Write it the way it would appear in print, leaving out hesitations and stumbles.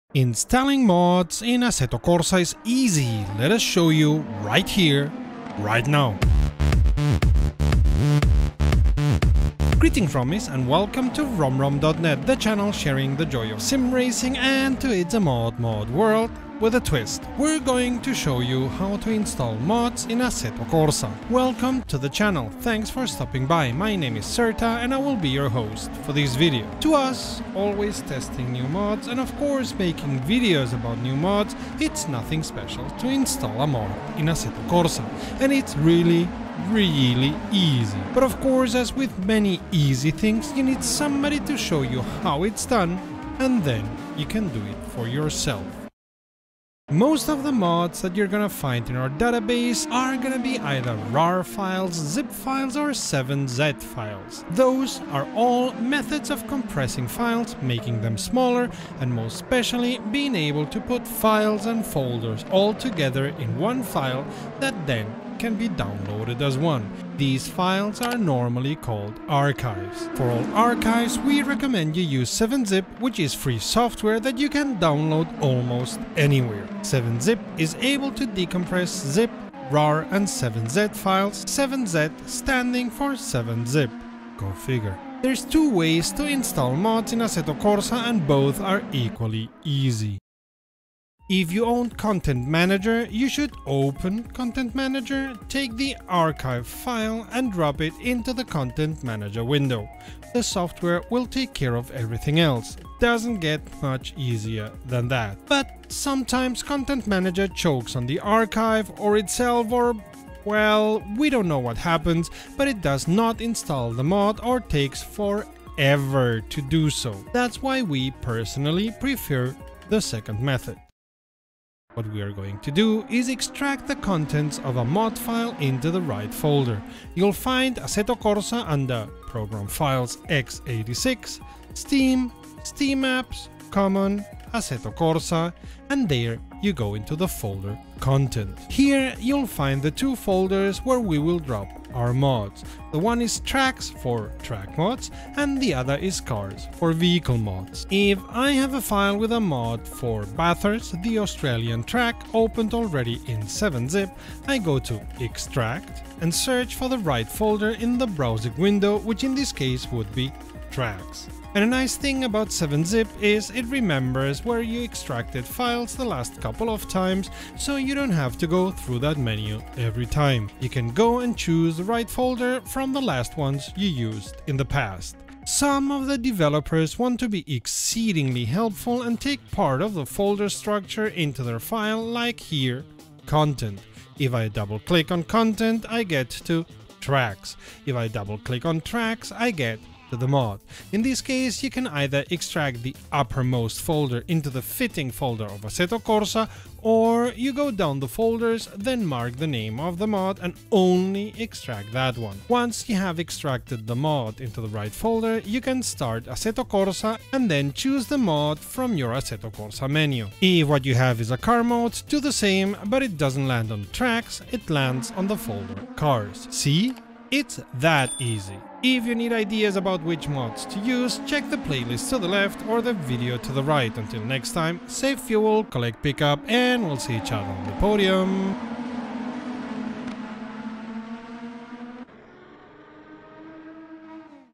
Installing mods in Assetto Corsa is easy. Let us show you right here, right now. Greetings Rommies and welcome to romrom.net, the channel sharing the joy of sim racing and to It's a Mod world with a twist. We're going to show you how to install mods in Assetto Corsa. Welcome to the channel, thanks for stopping by. My name is Serta and I will be your host for this video. To us, always testing new mods and of course making videos about new mods, it's nothing special to install a mod in Assetto Corsa, and it's really easy. But of course, as with many easy things, you need somebody to show you how it's done, and then you can do it for yourself. Most of the mods that you're gonna find in our database are gonna be either RAR files, zip files or 7Z files. Those are all methods of compressing files, making them smaller, and most especially being able to put files and folders all together in one file that then can be downloaded as one. These files are normally called archives. For all archives, we recommend you use 7-Zip, which is free software that you can download almost anywhere. 7-Zip is able to decompress zip, RAR and 7Z files, 7Z standing for 7-Zip. Go figure. There's two ways to install mods in Assetto Corsa and both are equally easy. If you own Content Manager, you should open Content Manager, take the archive file and drop it into the Content Manager window. The software will take care of everything else. Doesn't get much easier than that. But sometimes Content Manager chokes on the archive or itself, or well, we don't know what happens, but it does not install the mod or takes forever to do so. That's why we personally prefer the second method. What we are going to do is extract the contents of a mod file into the right folder. You'll find Assetto Corsa under Program Files x86, Steam, Steam Apps, Common, Assetto Corsa, and there you go into the folder Content. Here you'll find the two folders where we will drop our mods. The one is Tracks for track mods and the other is Cars for vehicle mods. If I have a file with a mod for Bathurst, the Australian track, opened already in 7-Zip, I go to Extract and search for the right folder in the browsing window, which in this case would be Tracks. And a nice thing about 7-Zip is it remembers where you extracted files the last couple of times, so you don't have to go through that menu every time. You can go and choose the right folder from the last ones you used in the past. Some of the developers want to be exceedingly helpful and take part of the folder structure into their file, like here, Content. If I double click on Content, I get to Tracks. If I double click on Tracks, I get to the mod. In this case, you can either extract the uppermost folder into the fitting folder of Assetto Corsa, or you go down the folders, then mark the name of the mod and only extract that one. Once you have extracted the mod into the right folder, you can start Assetto Corsa and then choose the mod from your Assetto Corsa menu. If what you have is a car mode, do the same, but it doesn't land on Tracks, it lands on the folder Cars. See? It's that easy. If you need ideas about which mods to use, check the playlist to the left or the video to the right. Until next time, save fuel, collect pickup, and we'll see each other on the podium.